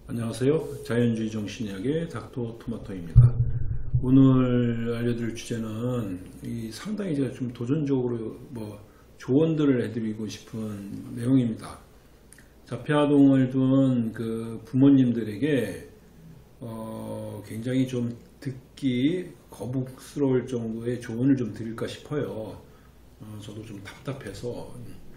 안녕하세요. 자연주의 정신의학의 닥터 토마토입니다. 오늘 알려드릴 주제는 상당히 제가 좀 도전적으로 조언들을 해드리고 싶은 내용입니다. 자폐아동을 둔 그 부모님들에게 굉장히 좀 듣기 거북스러울 정도의 조언을 좀 드릴까 싶어요. 저도 좀 답답해서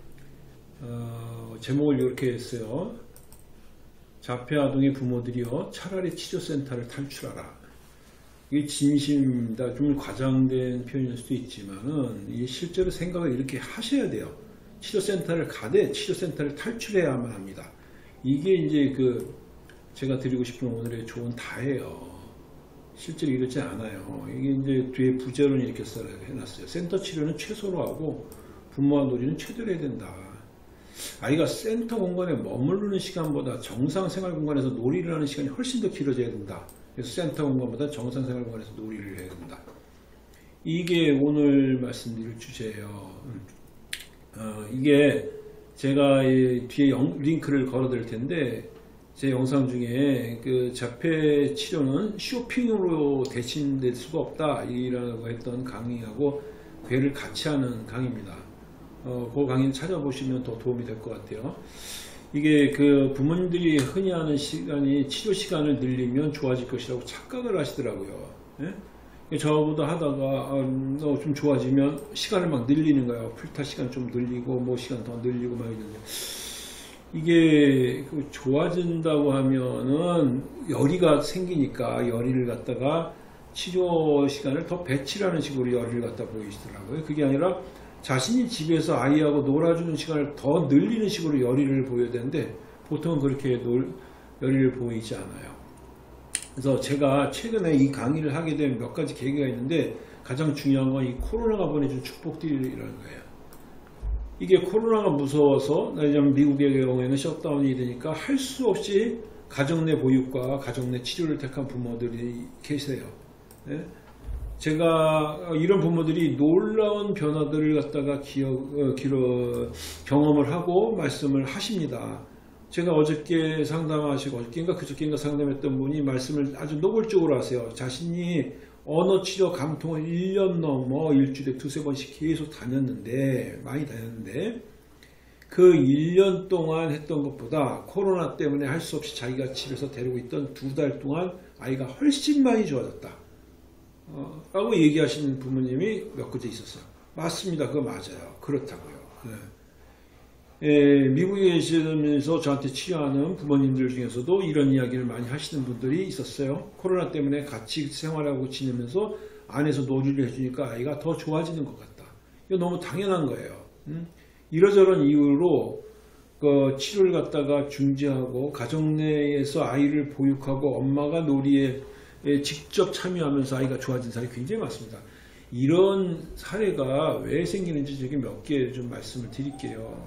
제목을 이렇게 했어요. 자폐아동의 부모들이여 차라리 치료센터를 탈출하라. 이게 진심입니다. 좀 과장된 표현일 수도 있지만은 이게 실제로 생각을 이렇게 하셔야 돼요. 치료센터를 가되 치료센터를 탈출해야만 합니다. 이게 이제 제가 드리고 싶은 오늘의 조언 다예요. 실제로 이렇지 않아요. 이게 이제 뒤에 부제로는 이렇게 해놨어요. 센터 치료는 최소로 하고 부모와 놀이는 최대로 해야 된다. 아이가 센터 공간에 머무르는 시간보다 정상생활 공간에서 놀이를 하는 시간이 훨씬 더 길어져야 된다. 그래서 센터 공간보다 정상생활 공간에서 놀이를 해야 된다. 이게 오늘 말씀드릴 주제예요. 이게 제가 뒤에 링크를 걸어 드릴 텐데 제 영상 중에 자폐 치료는 쇼핑으로 대신될 수가 없다 이라고 했던 강의하고 괴를 같이 하는 강의입니다. 그 강의를 찾아보시면 더 도움이 될 것 같아요. 이게 부모님들이 흔히 하는 치료 시간을 늘리면 좋아질 것이라고 착각을 하시더라고요. 예? 저보다 하다가 좀 좋아지면 시간을 막 늘리는 거예요. 풀타 시간 좀 늘리고 시간 더 늘리고 막 이러는데 이게 좋아진다고 하면은 열의가 생기니까 열의를 갖다가 치료 시간을 더 배치하는 식으로 열의를 갖다 보이시더라고요. 그게 아니라 자신이 집에서 아이하고 놀아주는 시간을 더 늘리는 식으로 열의를 보여야 되는데 보통은 그렇게 열의를 보이지 않아요. 그래서 제가 최근에 이 강의를 하게 된 몇 가지 계기가 있는데 가장 중요한 건 이 코로나가 보내준 축복들이라는 거예요. 이게 코로나가 무서워서 미국의 경우에는 셧다운이 되니까 할 수 없이 가정 내 보육과 가정 내 치료를 택한 부모들이 계세요. 네? 제가 이런 부모들이 놀라운 변화들을 갖다가 경험을 하고 말씀을 하십니다. 제가 어저께 상담하시고 어저께인가 그저께인가 상담했던 분이 말씀을 아주 노골적으로 하세요. 자신이 언어치료 감통을 1년 넘어 일주일에 두세 번씩 계속 다녔는데 많이 다녔는데 그 1년 동안 했던 것보다 코로나 때문에 할 수 없이 자기가 집에서 데리고 있던 2달 동안 아이가 훨씬 많이 좋아졌다 라고 얘기하시는 부모님이 몇 군데 있었어요. 맞습니다. 그거 맞아요. 그렇다고요. 네. 미국에 계시면서 저한테 치료하는 부모님들 중에서도 이런 이야기를 많이 하시는 분들이 있었어요. 코로나 때문에 같이 생활하고 지내면서 안에서 놀이를 해주니까 아이가 더 좋아지는 것 같다. 이거 너무 당연한 거예요. 이러저런 이유로 치료를 갖다가 중지하고 가정 내에서 아이를 보육하고 엄마가 놀이에 직접 참여하면서 아이가 좋아진 사례가 굉장히 많습니다. 이런 사례가 왜 생기는지 저기 몇 개 좀 말씀을 드릴게요.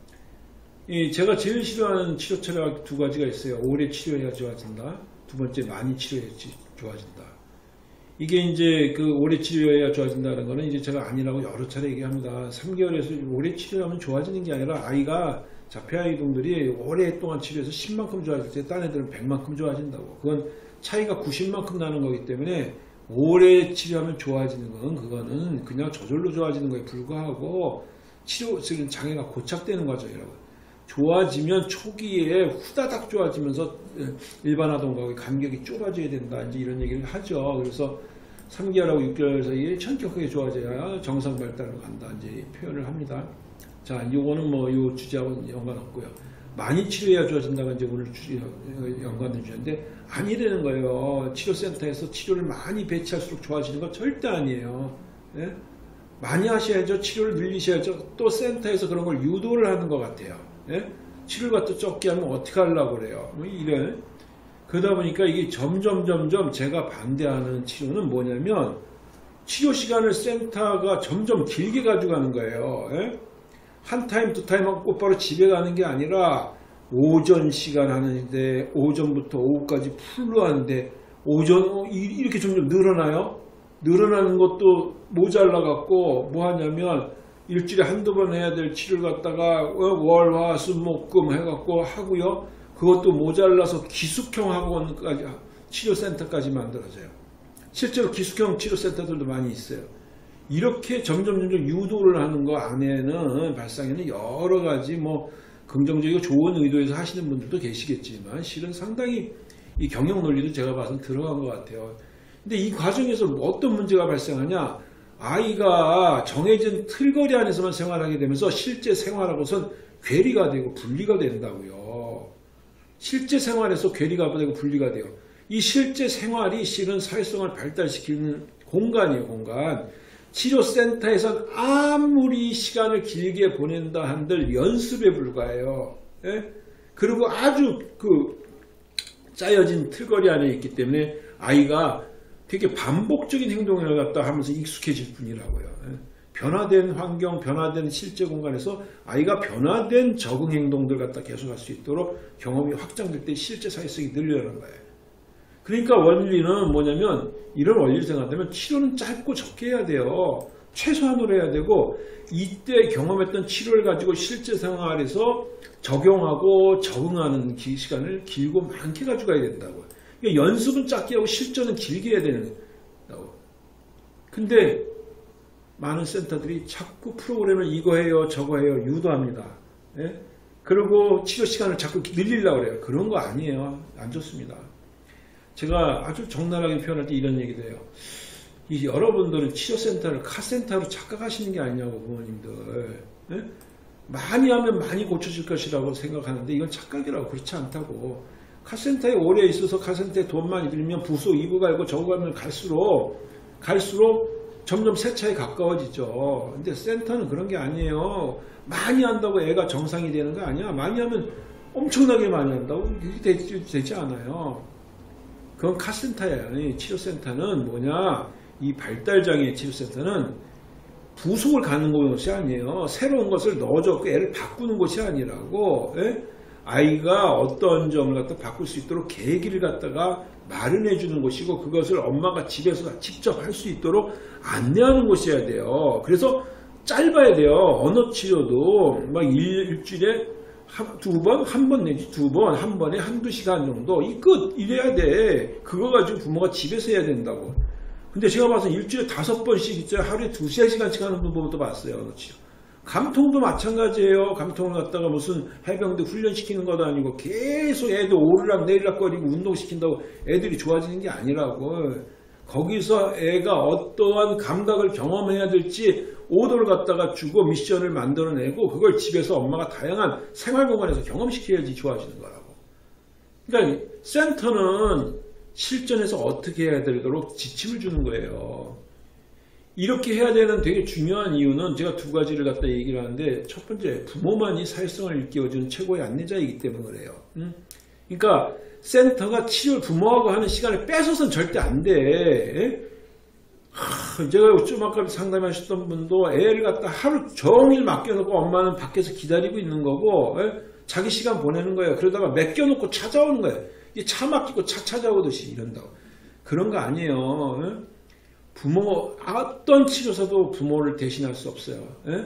제가 제일 싫어하는 치료 철학 두 가지가 있어요. 오래 치료해야 좋아진다. 두 번째, 많이 치료해야지 좋아진다. 이게 이제 오래 치료해야 좋아진다는 거는 이제 제가 아니라고 여러 차례 얘기합니다. 3개월에서 오래 치료하면 좋아지는 게 아니라 아이가 자폐아이동들이 오랫동안 치료해서 10만큼 좋아질 때 딴 애들은 100만큼 좋아진다고. 그건 차이가 90만큼 나는 거기 때문에 오래 치료하면 좋아지는 건 그거는 그냥 저절로 좋아지는 거에 불과하고 치료 장애가 고착되는 과정이라고. 좋아지면 초기에 후다닥 좋아지면서 일반아동과 간격이 좁아져야 된다. 이제 이런 얘기를 하죠. 그래서 3개월하고 6개월 사이에 천격하게 좋아져야 정상 발달을 간다. 이제 표현을 합니다. 자, 요거는 요 주제하고는 연관없고요. 많이 치료해야 좋아진다가 이제 오늘 연관된 주제인데 아니라는 거예요. 치료센터에서 치료를 많이 배치할수록 좋아지는 건 절대 아니에요. 예? 많이 하셔야죠. 치료를 늘리셔야죠. 또 센터에서 그런 걸 유도를 하는 것 같아요. 예? 치료를 갖다 적게 하면 어떻게 하려고 그래요. 이래. 그러다 보니까 이게 점점 제가 반대하는 치료는 뭐냐면 치료 시간을 센터가 점점 길게 가져가는 거예요. 예? 한 타임 두 타임 하고 곧바로 집에 가는 게 아니라 오전 시간 하는데 오전부터 오후까지 풀로 하는데 오전 이렇게 점점 늘어나요. 늘어나는 것도 모자라 갖고 뭐 하냐면 일주일에 한두 번 해야 될 치료를 갖다가 월, 화, 수, 목, 금 해갖고 하고요. 그것도 모자라서 기숙형 학원까지 치료센터까지 만들어져요. 실제로 기숙형 치료센터들도 많이 있어요. 이렇게 점점 유도를 하는 거 안에는 발상에는 여러 가지 뭐 긍정적이고 좋은 의도에서 하시는 분들도 계시겠지만 실은 상당히 이 경영 논리도 제가 봐서는 들어간 것 같아요. 근데 이 과정에서 어떤 문제가 발생하냐? 아이가 정해진 틀거리 안에서만 생활하게 되면서 실제 생활하고선 괴리가 되고 분리가 된다고요. 실제 생활에서 괴리가 되고 분리가 돼요. 이 실제 생활이 실은 사회성을 발달시키는 공간이에요. 공간. 치료센터에선 아무리 시간을 길게 보낸다 한들 연습에 불과해요. 예? 그리고 아주 짜여진 틀거리 안에 있기 때문에 아이가 되게 반복적인 행동을 갖다 하면서 익숙해질 뿐이라고요. 예? 변화된 환경, 변화된 실제 공간에서 아이가 변화된 적응 행동들 갖다 계속할 수 있도록 경험이 확장될 때 실제 사회성이 늘려나는 거예요. 그러니까 원리는 뭐냐면 이런 원리를 생각하면 치료는 짧고 적게 해야 돼요. 최소한으로 해야 되고 이때 경험했던 치료를 가지고 실제 생활에서 적용하고 적응하는 시간을 길고 많게 가져가야 된다고요. 그러니까 연습은 짧게 하고 실전은 길게 해야 되는 거예요. 근데 많은 센터들이 자꾸 프로그램을 이거 해요 저거 해요 유도합니다. 예? 그리고 치료 시간을 자꾸 늘리려고 그래요. 그런 거 아니에요. 안 좋습니다. 제가 아주 적나라하게 표현할 때 이런 얘기도 해요. 여러분들은 치료센터를 카센터로 착각하시는 게 아니냐고 부모님들. 예? 많이 하면 많이 고쳐질 것이라고 생각하는데 이건 착각이라고. 그렇지 않다고. 카센터에 오래 있어서 카센터에 돈 많이 들면 부서 이부 갈고 저거 가면 갈수록 점점 세차에 가까워지죠. 근데 센터는 그런 게 아니에요. 많이 한다고 애가 정상이 되는 거 아니야. 많이 하면 엄청나게 많이 한다고 되지 않아요. 그건 카센터예요. 치료센터는 뭐냐? 이 발달장애 치료센터는 부속을 가는 곳이 아니에요. 새로운 것을 넣어줬고 애를 바꾸는 곳이 아니라고. 예? 아이가 어떤 점을 갖다 바꿀 수 있도록 계기를 갖다가 마련해 주는 곳이고 그것을 엄마가 집에서 직접 할 수 있도록 안내하는 곳이어야 돼요. 그래서 짧아야 돼요. 언어 치료도 막 일주일에 두 번, 한 번 내지 두 번, 한 번에 한두 시간 정도 이 끝 이래야 돼. 그거 가지고 부모가 집에서 해야 된다고. 근데 제가 봐서 일주일에 5번씩 있죠. 하루에 2-3시간씩 하는 분도 봤어요. 언어 치료. 감통도 마찬가지예요. 감통을 갖다가 무슨 해병대 훈련시키는 것도 아니고 계속 애들 오르락 내리락 거리고 운동시킨다고 애들이 좋아지는 게 아니라고. 거기서 애가 어떠한 감각을 경험해야 될지 오더를 갖다가 주고 미션을 만들어내고 그걸 집에서 엄마가 다양한 생활공간에서 경험시켜야지 좋아지는 거라고. 그러니까 센터는 실전에서 어떻게 해야 되도록 지침을 주는 거예요. 이렇게 해야 되는 되게 중요한 이유는 제가 두 가지를 갖다 얘기를 하는데 첫 번째 부모만이 사회성을 일깨워주는 최고의 안내자이기 때문에 그래요. 그러니까 센터가 치료를 부모하고 하는 시간을 뺏어서는 절대 안 돼. 제가 좀 아까 상담하셨던 분도 애를 갖다 하루 종일 맡겨놓고 엄마는 밖에서 기다리고 있는 거고 자기 시간 보내는 거예요. 그러다가 맡겨놓고 찾아오는 거예요. 차 맡기고 차 찾아오듯이 이런다고. 그런 거 아니에요. 부모, 어떤 치료사도 부모를 대신할 수 없어요.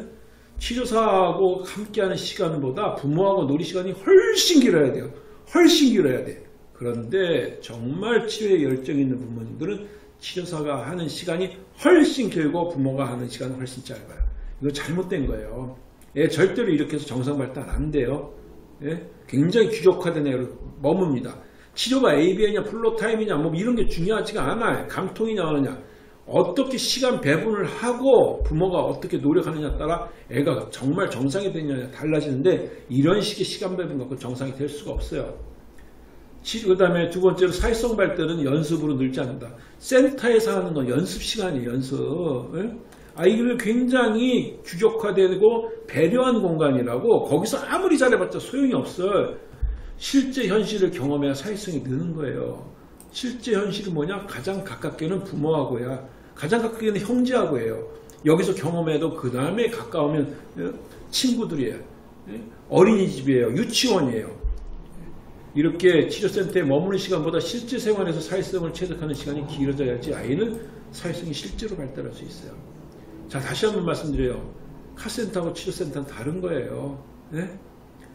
치료사하고 함께하는 시간보다 부모하고 놀이 시간이 훨씬 길어야 돼요. 훨씬 길어야 돼. 그런데 정말 치료에 열정 있는 부모님들은 치료사가 하는 시간이 훨씬 길고 부모가 하는 시간은 훨씬 짧아요. 이거 잘못된 거예요. 절대로 이렇게 해서 정상 발달 안 돼요. 굉장히 규격화된 애로 머뭅니다. 치료가 ABN이냐 플로타임이냐 뭐 이런 게 중요하지가 않아요. 감통이냐 하느냐. 어떻게 시간 배분을 하고 부모가 어떻게 노력하느냐에 따라 애가 정말 정상이 되느냐 달라지는데 이런 식의 시간 배분 갖고 정상이 될 수가 없어요. 그 다음에 두 번째로 사회성 발달은 연습으로 늘지 않는다. 센터에서 하는 건 연습 시간이에요. 연습. 아이를 굉장히 규격화되고 배려한 공간이라고 거기서 아무리 잘해봤자 소용이 없어요. 실제 현실을 경험해야 사회성이 느는 거예요. 실제 현실은 뭐냐? 가장 가깝게는 부모하고야. 가장 가깝게는 형제하고예요. 여기서 경험해도 그 다음에 가까우면 친구들이에요. 어린이집이에요. 유치원이에요. 이렇게 치료센터에 머무는 시간보다 실제 생활에서 사회성을 체득하는 시간이 길어져야지 아이는 사회성이 실제로 발달할 수 있어요. 자, 다시 한번 말씀드려요. 카센터하고 치료센터는 다른 거예요.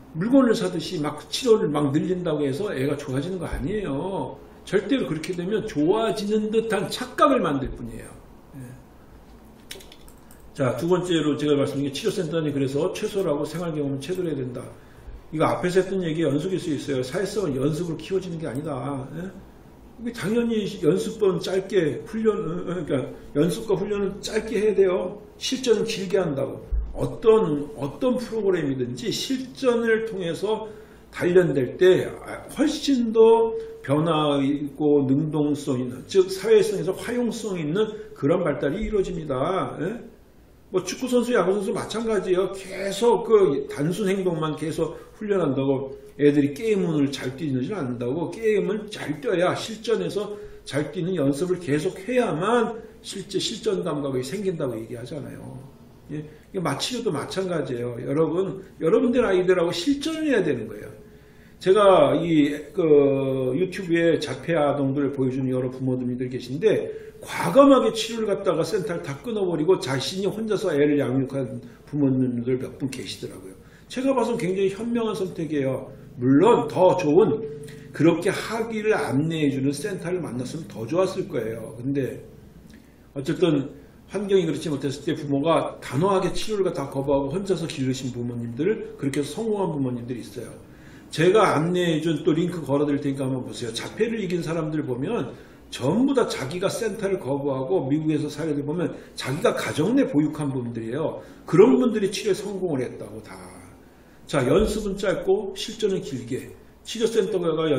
물건을 사듯이 막 치료를 막 늘린다고 해서 애가 좋아지는 거 아니에요. 절대로 그렇게 되면 좋아지는 듯한 착각을 만들 뿐이에요. 예. 자, 두 번째로 제가 말씀드린 게 치료센터니 그래서 최소라고 생활 경험을 최소로 해야 된다. 이거 앞에서 했던 얘기 연속일 수 있어요. 사회성은 연습으로 키워지는 게 아니다. 예? 당연히 연습은 짧게 그러니까 연습과 훈련은 짧게 해야 돼요. 실전은 길게 한다고. 어떤 프로그램이든지 실전을 통해서 단련될 때 훨씬 더 변화 있고 능동성 있는, 즉 사회성에서 활용성 있는 그런 발달이 이루어집니다. 예? 뭐 축구선수, 야구선수 마찬가지예요. 계속 그 단순 행동만 계속 훈련한다고 애들이 게임을 잘 뛰지는 않는다고. 게임을 잘 뛰어야 실전에서 잘 뛰는 연습을 계속 해야만 실제 실전 감각이 생긴다고 얘기하잖아요. 예? 치료도 마찬가지예요. 여러분들 아이들하고 실전을 해야 되는 거예요. 제가 유튜브에 자폐 아동들을 보여주는 여러 부모님들 계신데, 과감하게 치료를 갖다가 센터를 다 끊어버리고 자신이 혼자서 애를 양육한 부모님들 몇 분 계시더라고요. 제가 봐서 굉장히 현명한 선택이에요. 물론 더 좋은, 그렇게 하기를 안내해주는 센터를 만났으면 더 좋았을 거예요. 근데 어쨌든 환경이 그렇지 못했을 때 부모가 단호하게 치료를 다 거부하고 혼자서 기르신 부모님들, 그렇게 해서 성공한 부모님들이 있어요. 제가 안내해준 또 링크 걸어드릴 테니까 한번 보세요. 자폐를 이긴 사람들 보면 전부 다 자기가 센터를 거부하고 미국에서 사례들 보면 자기가 가정 내 보육한 분들이에요. 그런 분들이 치료에 성공을 했다고 다. 자, 연습은 짧고 실전은 길게. 치료센터가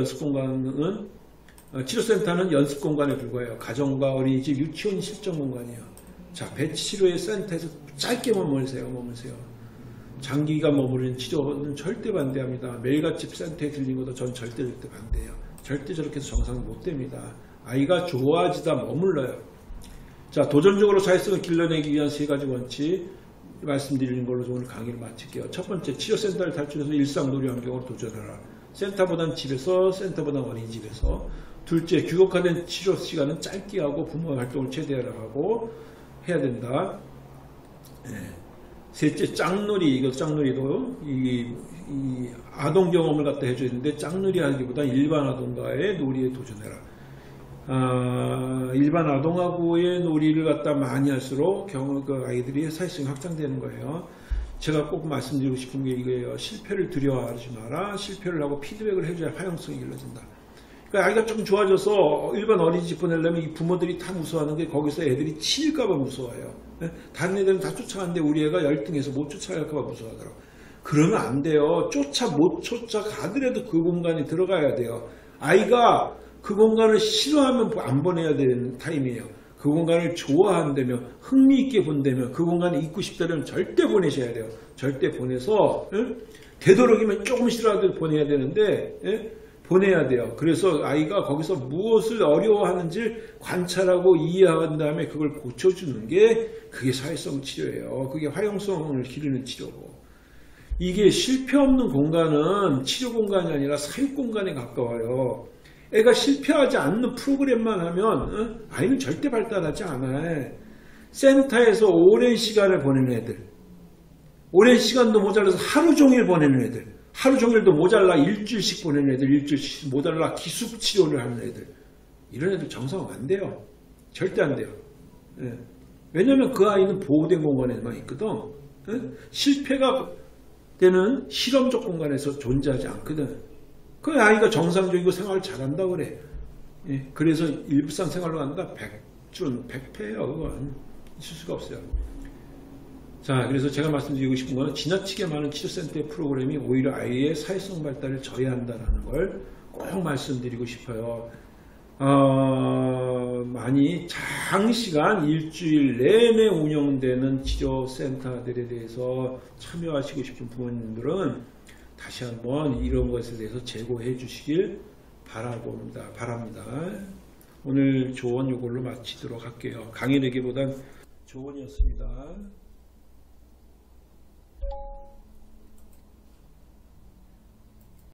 치료센터는 연습 공간에 불과해요. 가정과 어린이집, 유치원 실전 공간이에요. 자, 배치치료의 센터에서 짧게 머무르세요. 장기간 머무르는 치료는 절대 반대합니다. 매일같이 센터에 들린 것도 전 절대 반대해요. 절대 저렇게 해서 정상 못 됩니다. 아이가 좋아지다 머물러요. 자, 도전적으로 사회성을 길러내기 위한 세 가지 원칙 말씀드리는 걸로 오늘 강의를 마칠게요. 첫 번째, 치료센터를 탈출해서 일상 놀이 환경으로 도전하라. 센터보단 집에서, 센터보단 어린이집에서. 둘째, 규격화된 치료 시간은 짧게 하고 부모 활동을 최대화를 하고 해야 된다. 네. 셋째, 짝놀이. 이거 짝놀이도 이 아동 경험을 갖다 해줘야 되는데, 짝놀이 하기보다 일반 아동과의 놀이에 도전해라. 일반 아동하고의 놀이를 갖다 많이 할수록 그 아이들이 사회성이 확장되는 거예요. 제가 꼭 말씀드리고 싶은 게 이거예요. 실패를 두려워하지 마라. 실패를 하고 피드백을 해줘야 활용성이 길러진다. 그러니까 아이가 조금 좋아져서 일반 어린이집 보내려면 이 부모들이 다 무서워하는 게, 거기서 애들이 치일까봐 무서워해요. 다른 애들은 다 쫓아가는데 우리 애가 열등해서 못 쫓아갈까봐 무서워하더라고. 그러면 안 돼요. 못 쫓아가더라도 그 공간에 들어가야 돼요. 아이가 그 공간을 싫어하면 안 보내야 되는 타임이에요. 그 공간을 좋아한다면, 흥미있게 본다면, 그 공간에 있고 싶다면 절대 보내셔야 돼요. 절대 보내서, 되도록이면 조금씩이라도 보내야 되는데, 보내야 돼요. 그래서 아이가 거기서 무엇을 어려워하는지 관찰하고 이해한 다음에 그걸 고쳐주는 게, 그게 사회성 치료예요. 그게 활용성을 기르는 치료고. 이게 실패 없는 공간은 치료 공간이 아니라 사육 공간에 가까워요. 애가 실패하지 않는 프로그램만 하면 아이는 절대 발달하지 않아요. 센터에서 오랜 시간을 보내는 애들, 오랜 시간도 모자라서 하루 종일 보내는 애들, 하루 종일도 모자라 일주일씩 보내는 애들, 일주일씩 모자라 기숙 치료를 하는 애들, 이런 애들 정상 안 돼요. 절대 안 돼요. 예. 왜냐하면 그 아이는 보호된 공간에만 있거든. 예? 실패가 되는 실험적 공간에서 존재하지 않거든. 그 아이가 정상적이고 생활을 잘한다 그래. 예, 그래서 일상생활로 간다. 백패예요. 그건 있을 수가 없어요. 자, 그래서 제가 말씀드리고 싶은 건, 지나치게 많은 치료센터의 프로그램이 오히려 아이의 사회성 발달을 저해한다는 걸 꼭 말씀드리고 싶어요. 많이 장시간 일주일 내내 운영되는 치료센터들에 대해서 참여하시고 싶은 부모님들은 다시 한번 이런 것에 대해서 재고해 주시길 바랍니다. 오늘 조언 이걸로 마치도록 할게요. 강의 내기보단 조언이었습니다.